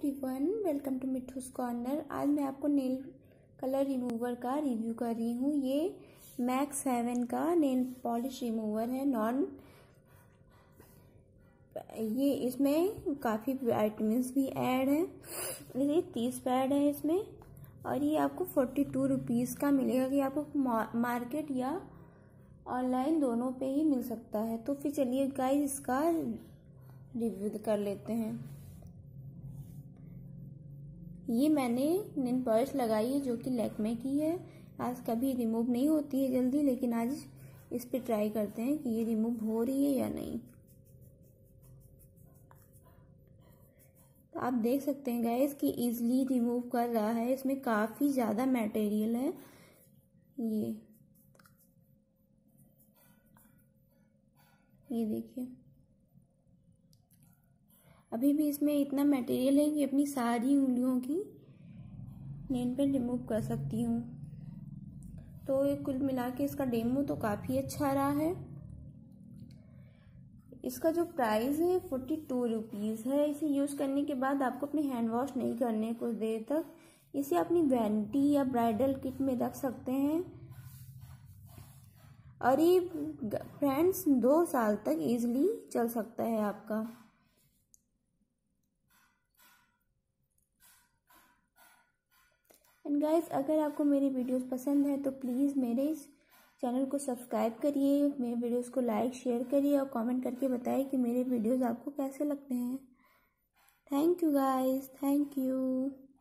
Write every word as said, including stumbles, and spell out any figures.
Everyone, welcome to Mithu's corner. आज मैं आपको नेल कलर रिमूवर का रिव्यू कर रही हूँ। ये मैक्स सेवन का नेल पॉलिश रिमूवर है नॉन। ये इसमें काफ़ी विटामिन्स भी ऐड है। ये तीस पैड है इसमें और ये आपको फोर्टी टू रुपीज़ का मिलेगा। कि आपको मार्केट या ऑनलाइन दोनों पे ही मिल सकता है। तो फिर चलिए गाइस इसका रिव्यू कर लेते हैं। ये मैंने नेल पॉलिश लगाई है जो कि लैक्मे की है। आज कभी रिमूव नहीं होती है जल्दी, लेकिन आज इस पे ट्राई करते हैं कि ये रिमूव हो रही है या नहीं। तो आप देख सकते हैं गाइस कि इजीली रिमूव कर रहा है। इसमें काफ़ी ज़्यादा मटेरियल है। ये ये देखिए, अभी भी इसमें इतना मटेरियल है कि अपनी सारी उंगलियों की नेल पेंट रिमूव कर सकती हूँ। तो ये कुल मिला के इसका डेमो तो काफ़ी अच्छा रहा है। इसका जो प्राइस है फोर्टी टू रुपीज़ है। इसे यूज़ करने के बाद आपको अपने हैंड वॉश नहीं करने कुछ देर तक। इसे अपनी वैनिटी या ब्राइडल किट में रख सकते हैं और ये फ्रेंड्स दो साल तक इजीली चल सकता है आपका। एंड गाइस, अगर आपको मेरी वीडियोस पसंद है तो प्लीज़ मेरे इस चैनल को सब्सक्राइब करिए, मेरे वीडियोस को लाइक शेयर करिए और कमेंट करके बताइए कि मेरे वीडियोस आपको कैसे लगते हैं। Thank you guys, thank you.